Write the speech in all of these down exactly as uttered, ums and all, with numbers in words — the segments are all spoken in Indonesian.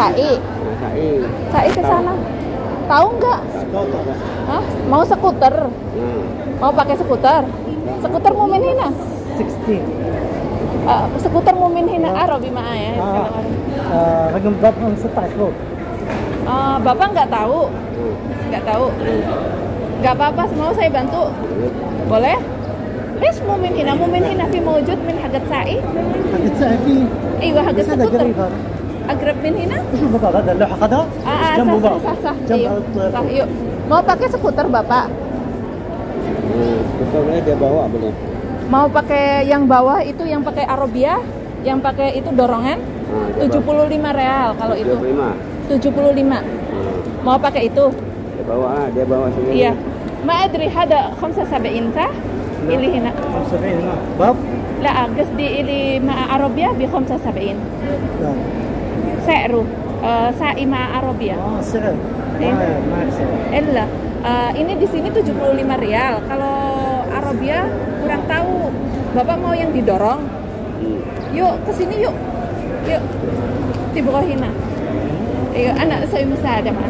Sai. Sai. Sai ke sana. Tahu nggak? Hah? Mau skuter? Hmm. Mau pakai skuter? Skuter Mumin hina? sixteen. Uh, skuter Mumin hina Arabi maa ya. رقم باب ستة عشر. Uh, Bapak nggak tahu? Nggak tahu? Nggak apa-apa, mau saya bantu? Boleh? ليش Mumin hina? Mumin hina في موجود من حقة ساعي؟ حقة ساعي في. أيوة حقة بس هذا سكوتر. قريب هذا. أقرب من هنا؟ شوف بابا هذا اللوحة خذها. Ah, ah, جنبه sah, باب. sah, sah, جنب iya. الطير. Sah, yuk. Mau pakai skuter Bapak? Hmm. Skuternya dia bawa boleh. Mau pakai yang bawah itu yang pakai Arabia, yang pakai itu dorongan? Ah, dia tujuh bawa. puluh lima real kalau itu. tujuh puluh lima. tujuh puluh lima. Hmm. Mau pakai itu? Dia bawa, ah, dia bawa sini. Iya. Ma adri hada خمسة وسبعين صح؟ اللي هنا. خمسة وسبعين هنا. باب؟ لا قصدي اللي مع عربية ب خمسة وسبعين. لا. سعره uh, ساعي مع عربية. اه سعر. إيه. ما ما سعر. Ella, uh, ini di sini tujuh puluh lima rial. Kalau Arabia kurang tahu. Bapak mau yang didorong? Hmm. Yuk ke sini yuk. Yuk. Di bawah hina. Ayo, anak saya mesti ada man.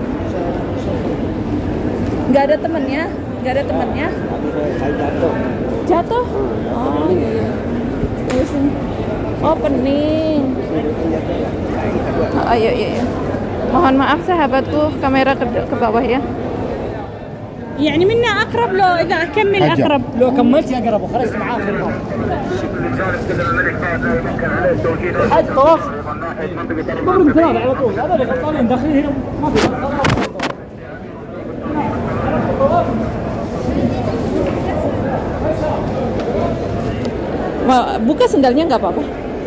Nggak ada temennya, nggak ada temennya. Tapi saya, saya jatuh. Jatuh? Hmm. Oh iya. Ayo sini. Oh pening. Oh, ayo, ayo, ayo. Mohon maaf sahabatku, kamera ke, ke bawah ya. يعني منا أقرب لو إذا أكمل أقرب. لو كملت أقرب وخرجت معاه في الباب. حد خلاص. مبروك ثلاثة على طول. هذا اللي غلطانين داخلين هنا ما في. Buka sendalnya nggak apa-apa.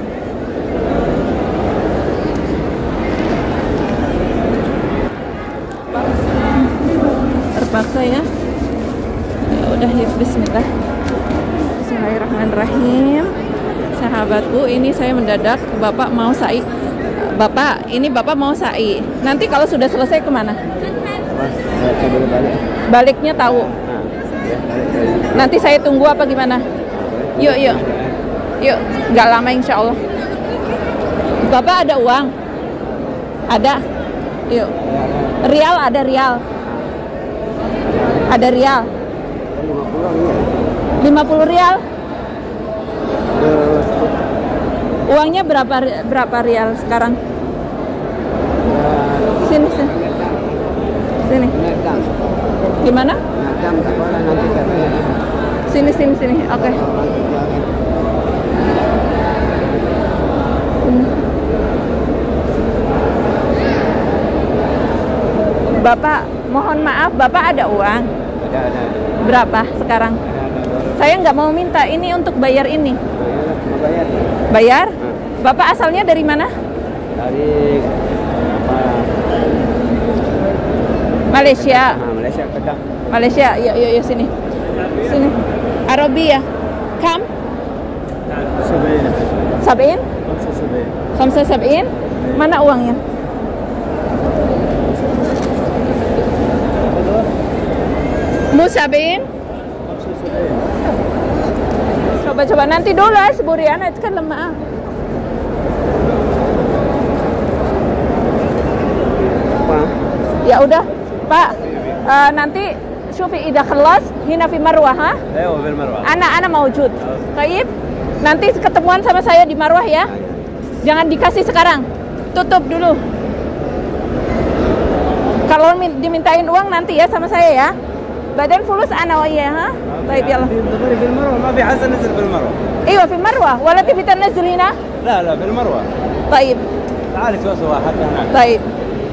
Terpaksa ya. Ya udah ya bismillah. Bismillahirrahmanirrahim. Sahabatku, ini saya mendadak Bapak mau sa'i. Bapak, ini Bapak mau sa'i. Nanti kalau sudah selesai kemana? Pas saya sambil balik. Baliknya tahu. Nah, ya, balik, balik. Nanti saya tunggu apa gimana? Yuk, yuk. Yuk, nggak lama insya Allah. Bapak ada uang? Ada? Yuk. Rial ada rial? Ada rial? lima puluh rial? Uangnya berapa berapa rial sekarang? Sini, sini. Sini. Gimana? Sini, sini, sini. Oke. Okay. Bapak, mohon maaf, Bapak ada uang? Ada, ada. Berapa sekarang? Ada, ada. Saya nggak mau minta, ini untuk bayar ini. Mau bayar? Bayar? Hmm. Bapak asalnya dari mana? Dari apa? Malaysia. Nah, Malaysia Kedah. Malaysia, yuk, yuk, yuk sini. Sini. Arabia. Kam? سبعين. Sab'in? خمسة وسبعين. Khamsa sab'in? Mana uangnya? Mu sab'in? خمسة وسبعين. Coba-coba nanti dulu ya, seburian itu kan lemah. Apa? Ya udah, Pak. Uh, nanti شوفي إذا خلص هنا في مروة ها؟ ايوه بالمروه. أنا أنا موجود. طيب. Nanti ketemuan sama saya di Marwah ya. Jangan dikasih sekarang. Tutup dulu. Kalau dimintain uang nanti ya sama saya ya. Badan fulus ana wa iya ha? طيب يلا. في المروه ما في حسن نزل بالمروه. ايوه في مروة ولا تبي تنزل هنا؟ لا لا بالمروه. طيب. تعالي سوا سوا حتى هناك. طيب.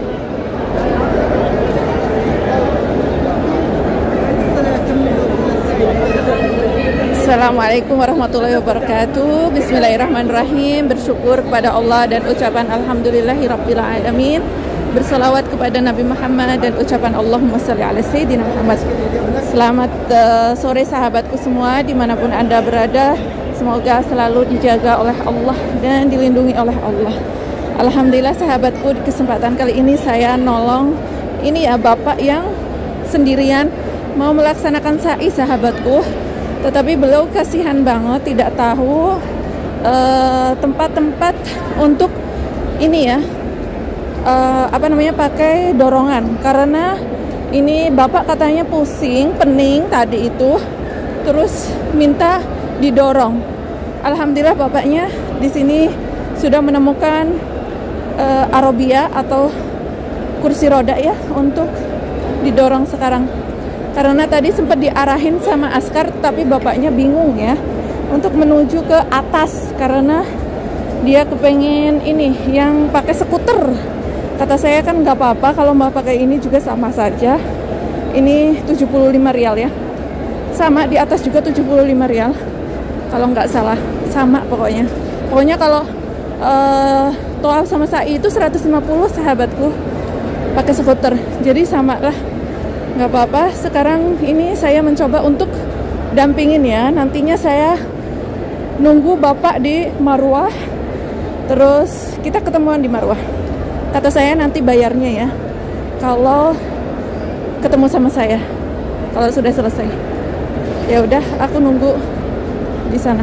Assalamualaikum warahmatullahi wabarakatuh. Bismillahirrahmanirrahim. Bersyukur kepada Allah dan ucapan alhamdulillahirabbil alamin. Berselawat kepada Nabi Muhammad dan ucapan Allahumma shalli ala sayyidina Muhammad. Selamat uh, sore sahabatku semua dimanapun Anda berada. Semoga selalu dijaga oleh Allah dan dilindungi oleh Allah. Alhamdulillah sahabatku, di kesempatan kali ini saya nolong ini ya bapak yang sendirian mau melaksanakan sa'i sahabatku. Tetapi beliau kasihan banget, tidak tahu tempat-tempat uh, untuk ini ya uh, apa namanya pakai dorongan, karena ini bapak katanya pusing, pening tadi itu, terus minta didorong. Alhamdulillah bapaknya di sini sudah menemukan uh, Arabia atau kursi roda ya untuk didorong sekarang. Karena tadi sempat diarahin sama askar, tapi bapaknya bingung ya untuk menuju ke atas karena dia kepengen ini yang pakai skuter. Kata saya kan nggak apa-apa kalau mau pakai ini juga sama saja. Ini tujuh puluh lima rial ya. Sama di atas juga tujuh puluh lima rial. Kalau nggak salah, sama pokoknya. Pokoknya kalau uh, toaf sama sa'i itu seratus lima puluh sahabatku pakai skuter. Jadi sama lah. Nggak apa-apa. Sekarang ini saya mencoba untuk dampingin ya. Nantinya saya nunggu bapak di Marwah, terus kita ketemuan di Marwah. Kata saya nanti bayarnya ya kalau ketemu sama saya, kalau sudah selesai. Ya udah, aku nunggu di sana.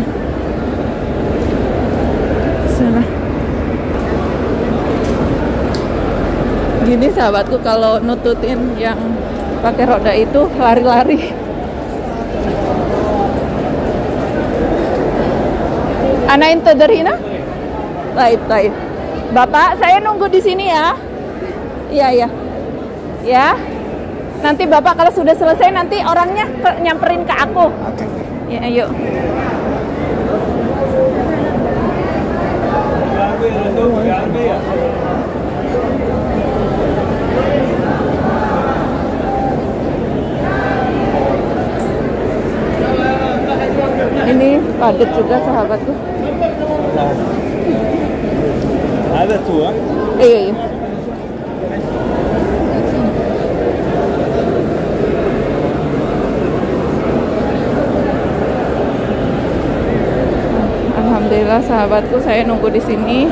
Sana. Gini sahabatku, kalau nututin yang pakai roda itu lari-lari. Ana intadar hina? Baik, baik. Bapak, saya nunggu di sini ya. Iya, iya. Ya. Nanti Bapak kalau sudah selesai nanti orangnya ke, nyamperin ke aku. Oke. Ya, ayo. Ini padat juga sahabatku. Ada tuh? Iya, iya. Alhamdulillah sahabatku, saya nunggu di sini.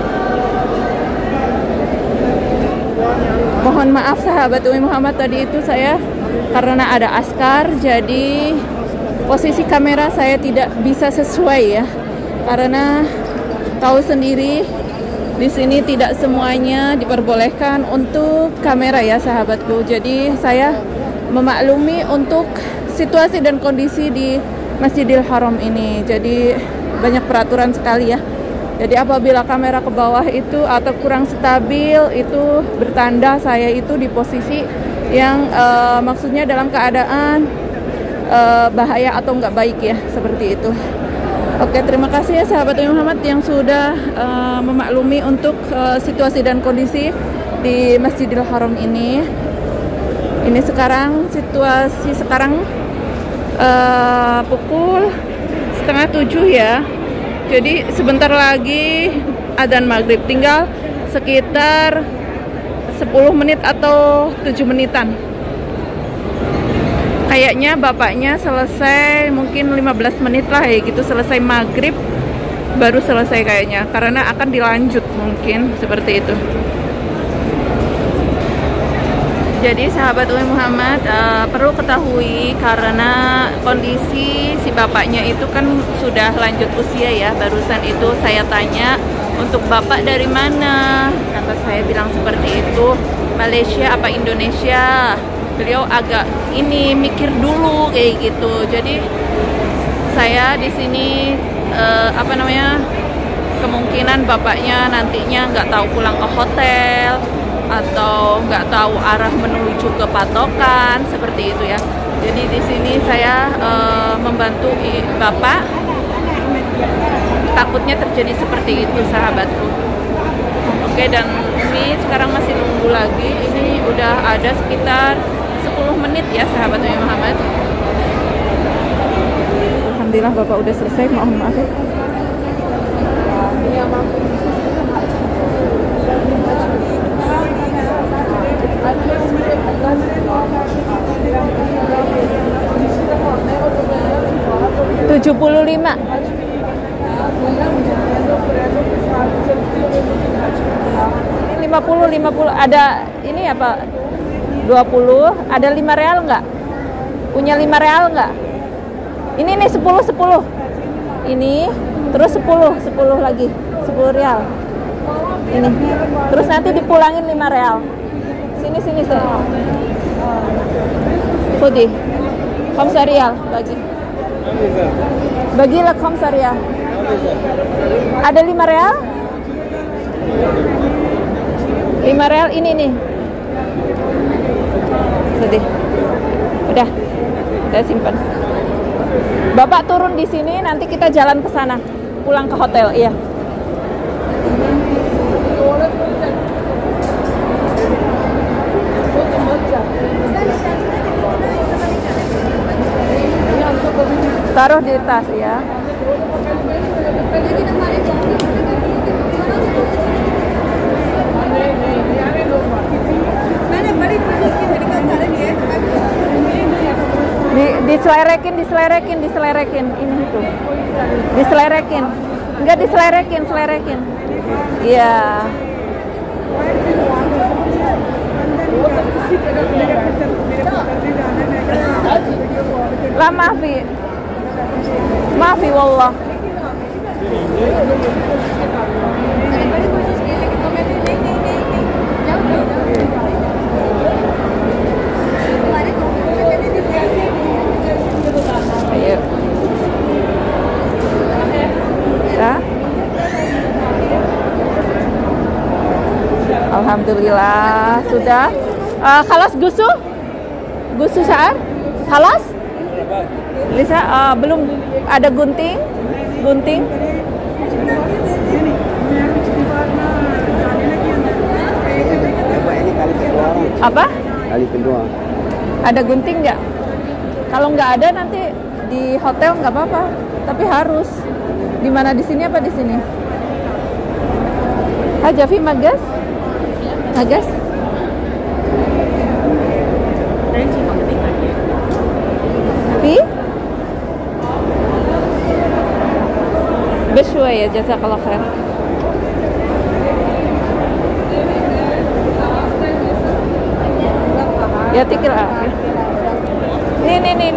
Mohon maaf sahabat Umi Muhammad, tadi itu saya karena ada askar, jadi posisi kamera saya tidak bisa sesuai ya. Karena tahu sendiri di sini tidak semuanya diperbolehkan untuk kamera ya sahabatku. Jadi saya memaklumi untuk situasi dan kondisi di Masjidil Haram ini. Jadi banyak peraturan sekali ya. Jadi apabila kamera ke bawah itu atau kurang stabil, itu bertanda saya itu di posisi yang uh, maksudnya dalam keadaan uh, bahaya atau nggak baik ya, seperti itu. Oke, terima kasih ya sahabat Umi Muhammad yang sudah uh, memaklumi untuk uh, situasi dan kondisi di Masjidil Haram ini. Ini sekarang situasi sekarang uh, pukul setengah tujuh ya. Jadi sebentar lagi adzan maghrib, tinggal sekitar sepuluh menit atau tujuh menitan. Kayaknya bapaknya selesai mungkin lima belas menit lah ya gitu, selesai maghrib baru selesai kayaknya, karena akan dilanjut mungkin seperti itu. Jadi sahabat Umi Muhammad uh, perlu ketahui karena kondisi si bapaknya itu kan sudah lanjut usia ya. Barusan itu saya tanya, untuk bapak dari mana? Kata saya bilang seperti itu, Malaysia apa Indonesia? Beliau agak ini mikir dulu kayak gitu. Jadi saya di sini uh, apa namanya, kemungkinan bapaknya nantinya nggak tahu pulang ke hotel atau nggak tahu arah menuju ke patokan seperti itu ya. Jadi di sini saya uh, membantu bapak, takutnya terjadi seperti itu sahabatku. Oke, dan ini sekarang masih nunggu lagi. Ini udah ada sekitar sepuluh menit ya sahabat Umi Muhammad. Alhamdulillah bapak udah selesai, mohon maaf ya. tujuh puluh lima. lima puluh, lima puluh. Ada ini apa? dua puluh. Ada lima real nggak? Punya lima real nggak? Ini nih sepuluh, sepuluh. Ini terus sepuluh, sepuluh lagi. sepuluh real. Ini. Terus nanti dipulangin lima real. Sini sini sini. Khudi. Khamsa rial bagi. Bagilah khamsa rial. Ada lima real? lima real ini nih. Sedih. Udah. Saya simpan. Bapak turun di sini, nanti kita jalan ke sana. Pulang ke hotel, iya. Taruh di tas ya. Di, diselerekin, diselerekin, diselerekin ini itu. Diselerekin. Enggak diselerekin, selerekin. Iya. La maafi. Maafi wallah. Ayo. Ya. Alhamdulillah sudah. Uh, khalas gusu? Gusu saat? Khalas? Bisa? Uh, belum ada gunting? Gunting? Apa? Kali kedua. Ada gunting nggak? Kalau nggak ada nanti di hotel nggak apa-apa, tapi harus. Di mana, di sini apa di sini? Aja Fi Magas? Magas? Fi? Beshwaya, jazakallah khair. Ya tikir ah. Nih nih nih.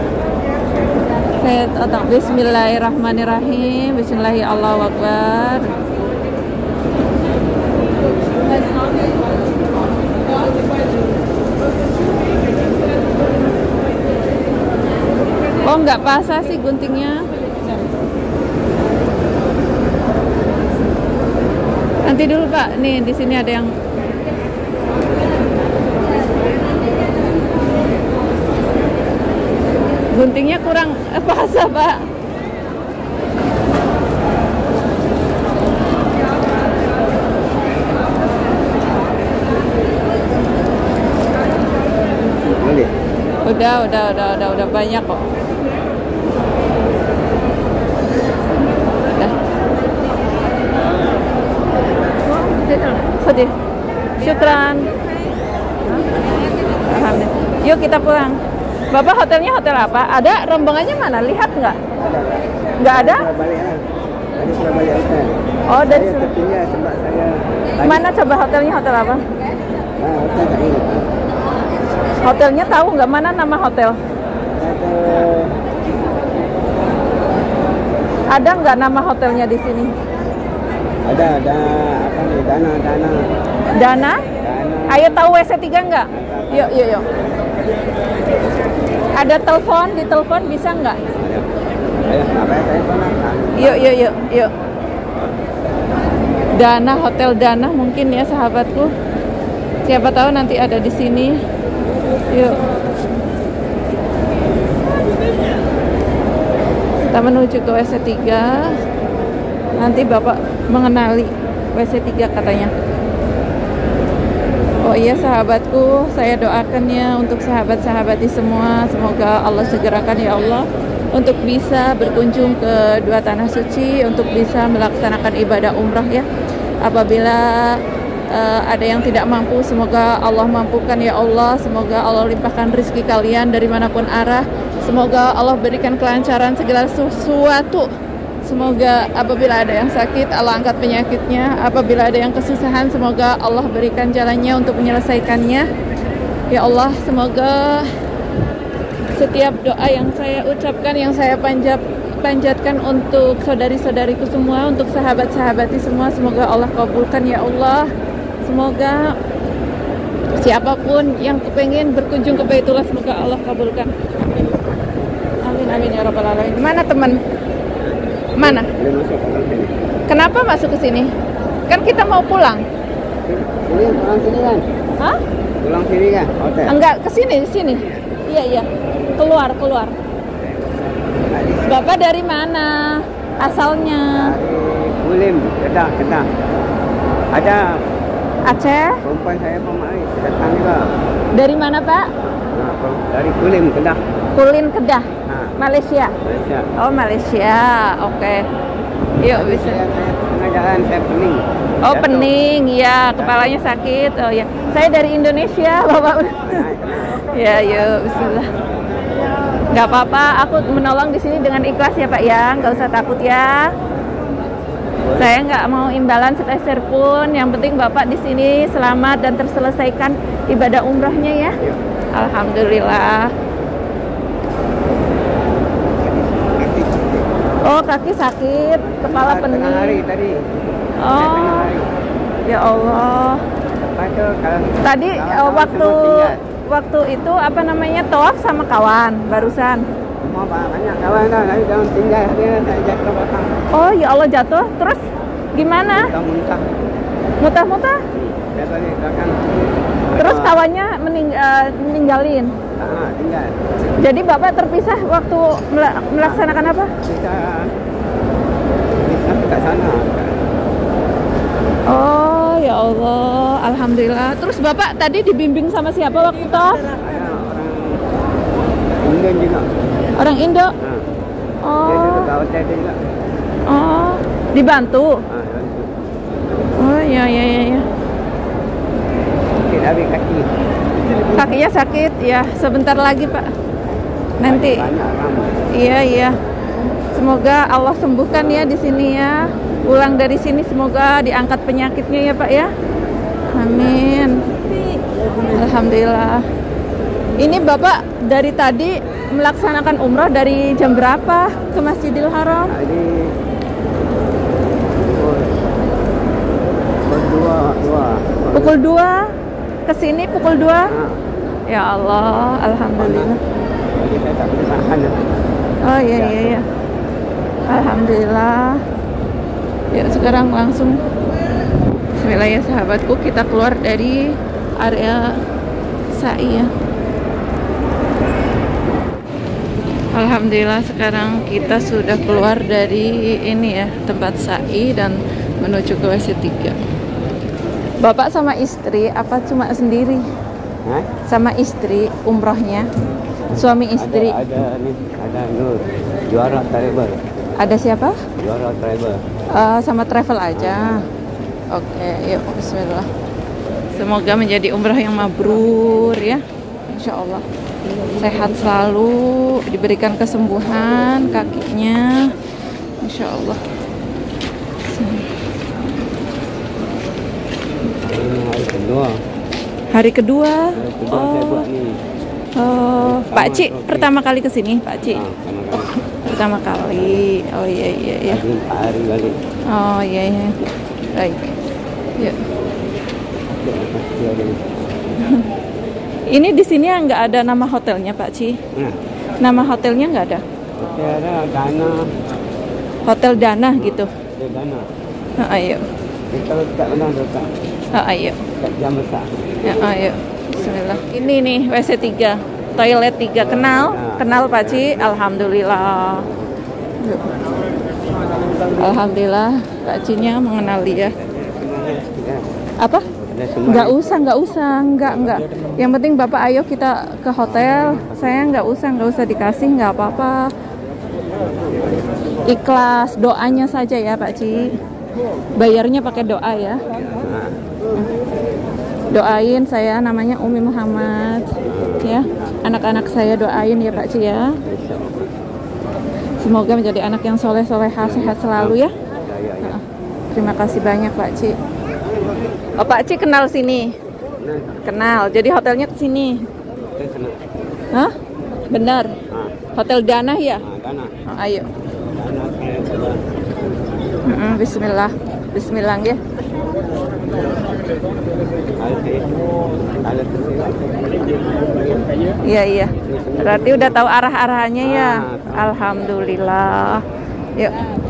Saya datang. Bismillahirrahmanirrahim. Bismillahirrahmanirrahim. Allahu Akbar. Oh nggak pasah sih guntingnya. Nanti dulu Pak. Nih di sini ada yang. Guntingnya kurang pasah Pak. Udah, udah, udah, udah, udah banyak kok. Udah. Khudi. Syukran. Alhamdulillah. Yuk kita pulang. Bapak hotelnya hotel apa? Ada rombongannya mana? Lihat nggak? Nggak ada? Dari Surabaya hotel. Oh dari saya tertinggal sebab saya. Mana coba hotelnya hotel apa? Nah, hotel tak ingat. Hotelnya tahu nggak, mana nama hotel? Hotel. Ada nggak nama hotelnya di sini? Ada, ada apa nih? Dana, Dana. Dana? Dana. Ayo tahu W C tiga nggak? Yuk, yuk, yuk. Ada telepon, di telepon bisa nggak? Ayo, apa ya telepon? Yuk, yuk, yuk, yuk. Dana, Hotel Dana mungkin ya sahabatku. Siapa tahu nanti ada di sini. Yuk. Kita menuju ke W C tiga. Nanti Bapak mengenali W C tiga katanya. Oh iya sahabatku, saya doakannya untuk sahabat-sahabat di semua. Semoga Allah segerakan ya Allah untuk bisa berkunjung ke dua tanah suci, untuk bisa melaksanakan ibadah umrah ya. Apabila uh, ada yang tidak mampu, semoga Allah mampukan ya Allah. Semoga Allah limpahkan rezeki kalian dari manapun arah. Semoga Allah berikan kelancaran segala sesuatu. Semoga apabila ada yang sakit, Allah angkat penyakitnya. Apabila ada yang kesusahan, semoga Allah berikan jalannya untuk menyelesaikannya. Ya Allah, semoga setiap doa yang saya ucapkan, yang saya panjat, panjatkan untuk saudari-saudariku semua, untuk sahabat-sahabati semua. Semoga Allah kabulkan ya Allah. Semoga siapapun yang kepengen berkunjung ke Baitullah, semoga Allah kabulkan. Amin amin ya rabbal alamin. Mana teman? Mana? Kenapa masuk ke sini? Kan kita mau pulang. Sini, pulang sini kan? Hah? Pulang sini kan? Hotel. Enggak, ke sini, di sini. Iya, iya. Keluar, keluar. Bapak dari mana? Asalnya? Dari Kulim, Kedah, Kedah. Ada Aceh? perempuan saya pemari, datang juga. Dari mana, Pak? Nah, dari Kulim, Kedah. Kulin, Kedah. Nah, Malaysia. Malaysia. Oh, Malaysia. Oke. Yuk, Tadi bisa. Saya, saya tengah jalan, saya pening. Oh, Jatuh. pening. Ya, kepalanya sakit. Oh, ya. Saya dari Indonesia, Bapak. Naik, naik. Ya, yuk, bismillah. Nggak apa-apa, aku menolong di sini dengan ikhlas ya Pak ya, nggak usah takut ya. Saya nggak mau imbalan sepeser pun, yang penting Bapak di sini selamat dan terselesaikan ibadah umrahnya ya. Alhamdulillah. Oh, kaki sakit, kepala Tengah pening. hari tadi. Oh, ya Allah. Apa itu kalau Tadi eh, kawan-kawan waktu semua tinggal. waktu itu apa namanya tawaf sama kawan barusan. Semua banyak kawan dah, tapi jangan tinggal dia saya jatuh belakang. Oh ya Allah, jatuh. Terus gimana? Muntah-muntah. Muntah-muntah? Saya balik belakang. Terus Ah, kawannya mening eh, meninggalin. ah, tinggal. Jadi Bapak terpisah waktu mela- melaksanakan apa? Kita bisa ke sana. Oh ya Allah, alhamdulillah. Terus Bapak tadi dibimbing sama siapa waktu tawaf? Ada orang Indian juga. Orang Indo. Ah, dia Oh, juga ke hotel dia juga. oh, dibantu. Ah, bantu. Oh ya ya ya ya. Kita ambil kaki. Kakinya sakit ya. Sebentar lagi Pak. Nanti. Banyak orang. Iya iya. Semoga Allah sembuhkan ya di sini ya. Pulang dari sini semoga diangkat penyakitnya ya Pak ya. Amin. Alhamdulillah. Ini Bapak dari tadi melaksanakan umrah dari jam berapa ke Masjidil Haram? Jadi pukul dua, dua. Pukul dua. Ke sini pukul dua. Ah, Ya Allah, alhamdulillah. jadi saya tak boleh tahan. Oh iya iya iya. Alhamdulillah. Ya sekarang langsung bismillah ya sahabatku, kita keluar dari area sa'i ya. Alhamdulillah sekarang kita sudah keluar dari ini ya, tempat sa'i dan menuju ke W C tiga. Bapak sama istri apa cuma sendiri? Hah? Sama istri umrohnya? Suami istri? Ada, ada ni, ada Nur, juara travel. Ada siapa? Juara travel. Eh, sama travel aja. Oke, yuk bismillah. Semoga menjadi umrah yang mabrur ya. Insya Allah. Sehat selalu, diberikan kesembuhan kakinya. Insya Allah. Ini hari kedua. Hari kedua. Hari kedua saya Oh, buat ni. oh. Pak Cik Oke. pertama kali ke sini, Pak Cik. Ah, sama-sama. Pertama kali. Oh iya iya iya. Lagi empat hari balik. Oh iya iya. Baik. Ya. Dia ada. Ini di sini nggak ada nama hotelnya, Pak Ci. Nah, Nama hotelnya nggak ada. hotel ada Dana, Hotel Dana gitu. ada Dana. Ah, ayo. Kita letak mana letak? Ah, ayo. Kat jam besar. Ya, ayo. Bismillah. Ini nih W C tiga. Toilet tiga. Kenal? Kenal Pak Ci? Alhamdulillah. Yuk. Alhamdulillah Pak Cinya mengenal dia. Ya, Apa? ada semua. Nggak usah, nggak usah, nggak, nggak. Yang penting Bapak ayo kita ke hotel. Saya nggak usah, nggak usah dikasih, nggak apa-apa. Ikhlas, doanya saja ya Pak Ci. Bayarnya pakai doa ya. Nah, Doain saya, namanya Umi Muhammad. Ya, anak-anak saya doain ya Pak Ci ya. insyaAllah. Semoga menjadi anak yang soleh solehah, sehat selalu ya. Ya, ya, ya. Nah, terima kasih banyak Pak Ci. Oh Pak Ci kenal sini. Nah, Kenal. Jadi hotelnya ke sini. kita kena. Hah? Benar. Ah, Hotel Dana ya? ah, Dana. Oh, ayo. Dana. Mm-mm, Bismillah. Bismillah nggih. Iya iya. Berarti udah tahu arah-arahannya ya. Alhamdulillah. Yuk.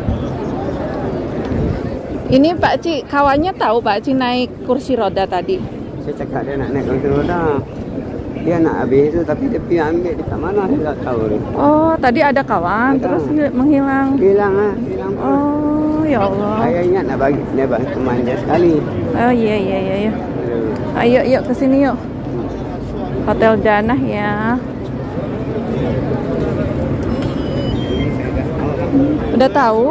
Ini Pak Ci, kawannya tahu Pak Ci naik kursi roda tadi. Saya cakap dia nak naik kursi roda. Dia nak habis itu tapi dia pergi ambil di kat mana saya tak tahu ni. Oh, tadi ada kawan ada. Terus menghilang. Hilang ah, hilang. Oh, ya Allah. Saya ingat nak bagi dia bagi teman dia sekali. Oh iya iya iya iya. Ayo yuk ke sini yuk. Hotel Danah ya. Udah tahu?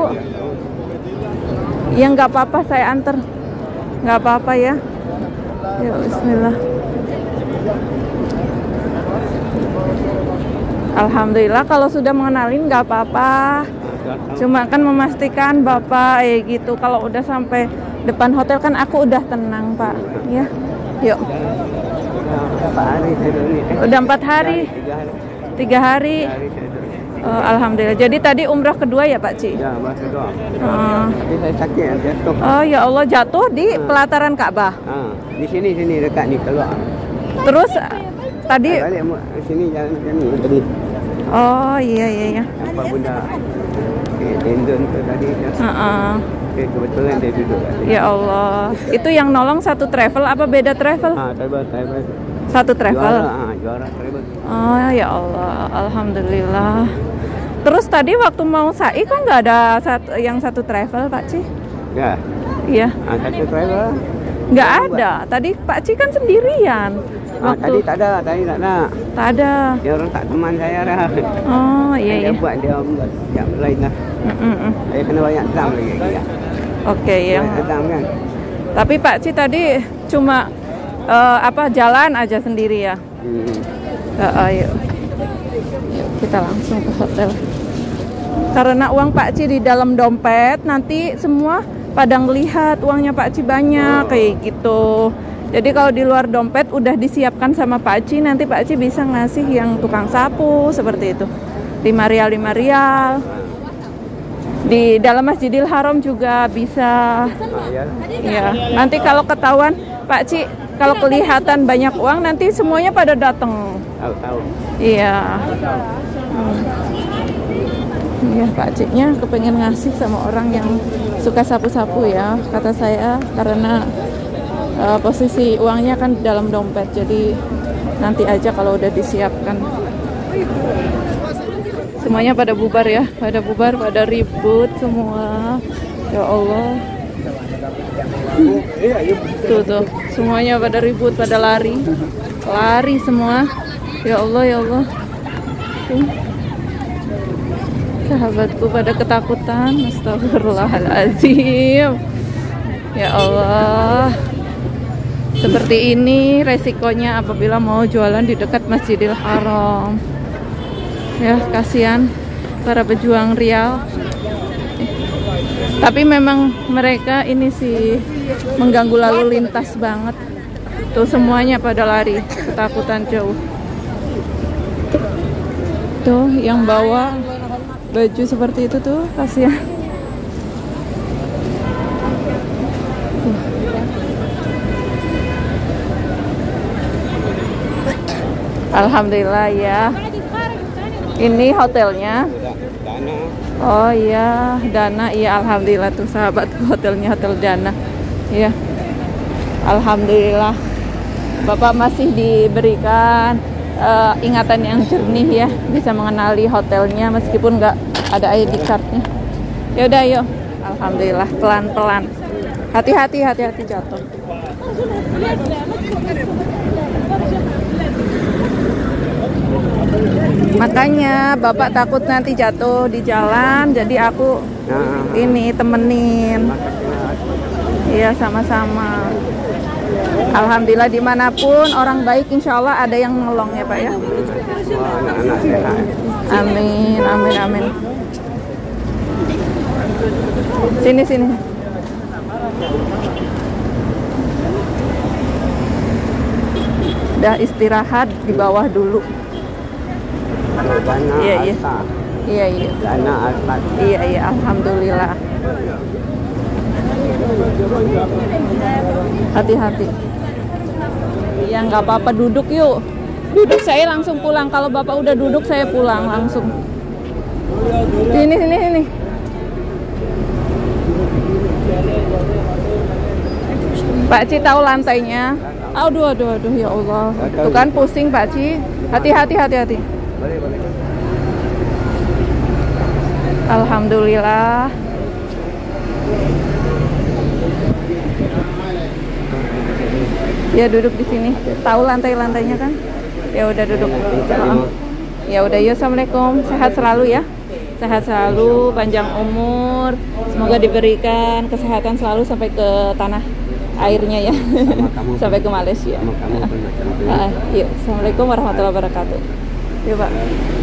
Ya nggak apa-apa, saya antar. Nggak apa-apa ya. Yuk Bismillah. Alhamdulillah kalau sudah mengenalin nggak apa-apa. Cuma kan memastikan Bapak eh gitu. Kalau udah sampai depan hotel kan aku udah tenang Pak. Ya. Yuk. Udah empat hari. Tiga hari. Oh, Alhamdulillah. Jadi tadi umrah kedua ya Pak Ci? Ya, umrah kedua. Oh. Tapi saya sakit jatuh. Oh ya Allah, jatuh di ha. pelataran Ka'bah. Ha. Di sini sini dekat ni keluar. Terus tadi balik sini jalan sini tadi. Oh iya iya iya. Apa benda tendon tu tadi. Heeh. Eh, kebetulan dia duduk. Ya Allah. Itu yang nolong satu travel apa beda travel? Ah, travel travel. Satu travel. Juara, ah, juara travel. Oh ya Allah, alhamdulillah. Terus tadi waktu mau sa'i kok nggak ada satu, yang satu travel Pak Ci? Ya. Iya. Ah, satu travel. Nggak ada. Tadi Pak Ci kan sendirian. Ah, Waktu... tadi tak ada, tadi tak ada. Tak ada. Dia orang tak teman saya dah. Oh iya dia iya. buat dia buat yang lain lah. Mm -mm. Saya kena banyak dam lagi. Ya. Oke ya. Dam kan. Tapi Pak Ci tadi cuma uh, apa jalan aja sendiri ya. Hmm. Uh, ayo. Yuk, kita langsung ke hotel. Karena uang Pak Ci di dalam dompet, nanti semua pada ngelihat uangnya Pak Ci banyak, oh. kayak gitu. Jadi kalau di luar dompet udah disiapkan sama Pak Ci, nanti Pak Ci bisa ngasih yang tukang sapu seperti itu. lima rial, lima rial. Di dalam Masjidil Haram juga bisa. Ya, nanti kalau ketahuan Pak Ci, kalau kelihatan banyak uang nanti semuanya pada datang. Tahu-tahu. Iya. Hmm. Iya, Pak Ciknya kepengen ngasih sama orang yang suka sapu-sapu ya, kata saya, karena uh, posisi uangnya kan di dalam dompet, jadi nanti aja kalau udah disiapkan. Semuanya pada bubar ya, pada bubar, pada ribut semua. Ya Allah. Tuh tuh, semuanya pada ribut, pada lari, lari semua. Ya Allah, ya Allah. Tuh. Sahabatku pada ketakutan. Astagfirullahaladzim. Ya Allah. Seperti ini resikonya apabila mau jualan di dekat Masjidil Haram. Ya, kasihan para pejuang Riau. Tapi memang mereka ini sih mengganggu lalu lintas banget. Tuh semuanya pada lari, ketakutan jauh. Tuh yang bawa baju seperti itu tuh kasihan. Alhamdulillah ya. Ini hotelnya. Oh iya, Dana. Iya, alhamdulillah tuh sahabat, hotelnya Hotel Dana. Iya. Alhamdulillah. Bapak masih diberikan uh, ingatan yang jernih ya, bisa mengenali hotelnya meskipun nggak ada I D card-nya. Ya udah, yuk. Alhamdulillah, pelan-pelan. Hati-hati, hati-hati jatuh. Makanya Bapak takut nanti jatuh di jalan, jadi aku nah, ini temenin. Iya, sama-sama. Alhamdulillah dimanapun orang baik, insya Allah ada yang nolong ya Pak ya. Amin, amin, amin. Sini, sini. Udah istirahat di bawah dulu. Iya, iya. Iya, iya. Tanah asfalt. Iya, iya, alhamdulillah. Hati-hati. Ya nggak apa-apa, duduk yuk. Duduk, saya langsung pulang. Kalau Bapak udah duduk, saya pulang langsung. Sini, sini, sini. Pak Ci tahu lantainya? Aduh, aduh, aduh, ya Allah. Tuh kan pusing Pak Ci. Hati-hati, hati-hati. Boleh, boleh. Alhamdulillah. Ya duduk di sini. Tahu lantai-lantainya kan? Ya udah duduk. Oh. Ya udah, ya assalamualaikum. Sehat selalu ya. Sehat selalu, panjang umur. Semoga diberikan kesehatan selalu sampai ke tanah airnya ya. Kamu, sampai ke Malaysia. Sama kamu, Uh, yuk, assalamualaikum warahmatullahi wabarakatuh. Yuk Pak.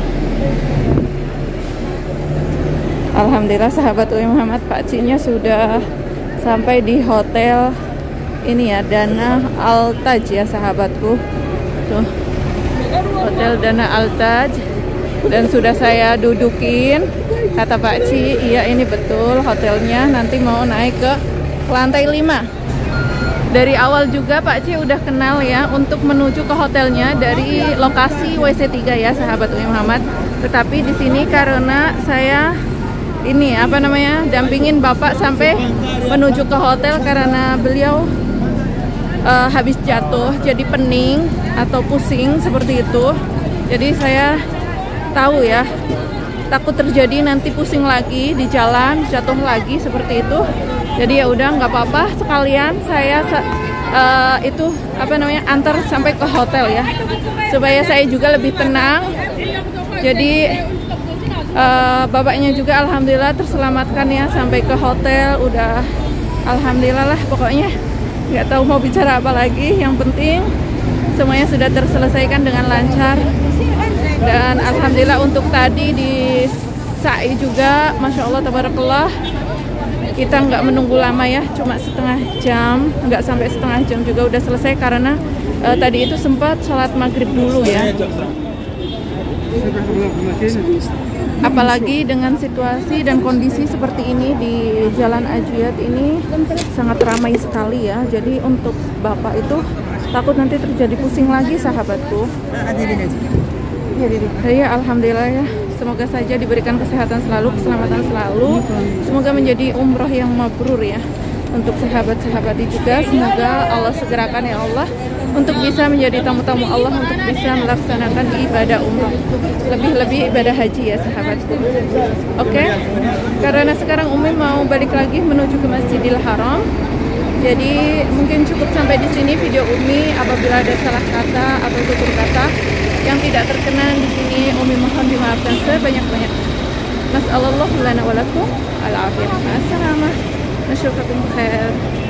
Alhamdulillah sahabat Umi Muhammad, Pak Cinya sudah sampai di hotel ini ya, Dana Al-Taj ya sahabatku. Tuh, hotel Dana Al-Taj, dan sudah saya dudukin. Kata Pak Ci, iya ini betul hotelnya, nanti mau naik ke lantai lima. Dari awal juga Pak Ci udah kenal ya untuk menuju ke hotelnya dari lokasi W C tiga ya sahabat Umi Muhammad. Tetapi di sini karena saya ini apa namanya dampingin Bapak sampai menuju ke hotel karena beliau uh, habis jatuh jadi pening atau pusing seperti itu. Jadi saya tahu ya, takut terjadi nanti pusing lagi di jalan, jatuh lagi seperti itu. Jadi ya udah nggak apa-apa, sekalian saya uh, itu apa namanya antar sampai ke hotel ya, supaya saya juga lebih tenang. Jadi uh, bapaknya juga alhamdulillah terselamatkan ya sampai ke hotel. Udah alhamdulillah lah pokoknya, nggak tahu mau bicara apa lagi. Yang penting semuanya sudah terselesaikan dengan lancar. Dan alhamdulillah untuk tadi di sa'i juga, masya Allah tabarakallah, kita nggak menunggu lama ya, cuma setengah jam, nggak sampai setengah jam juga udah selesai karena uh, tadi itu sempat sholat maghrib dulu ya. Apalagi dengan situasi dan kondisi seperti ini di Jalan Ajiat ini sangat ramai sekali ya. Jadi untuk Bapak itu takut nanti terjadi pusing lagi sahabatku. Ya, alhamdulillah ya. Semoga saja diberikan kesehatan selalu, keselamatan selalu. Semoga menjadi umroh yang mabrur ya. Untuk sahabat-sahabat juga, semoga Allah segerakan ya Allah untuk bisa menjadi tamu-tamu Allah, untuk bisa melaksanakan ibadah umroh, lebih-lebih ibadah haji ya sahabatku. Oke, okay? Karena sekarang Umi mau balik lagi menuju ke Masjidil Haram. Jadi mungkin cukup sampai di sini video Umi. Apabila ada salah kata atau tutur kata yang tidak terkenan di sini, Umi mohon dimaafkan sebanyak-banyak. Nas'allallahu lana wa lakum al-afiyah. Assalamualaikum warahmatullahi wabarakatuh.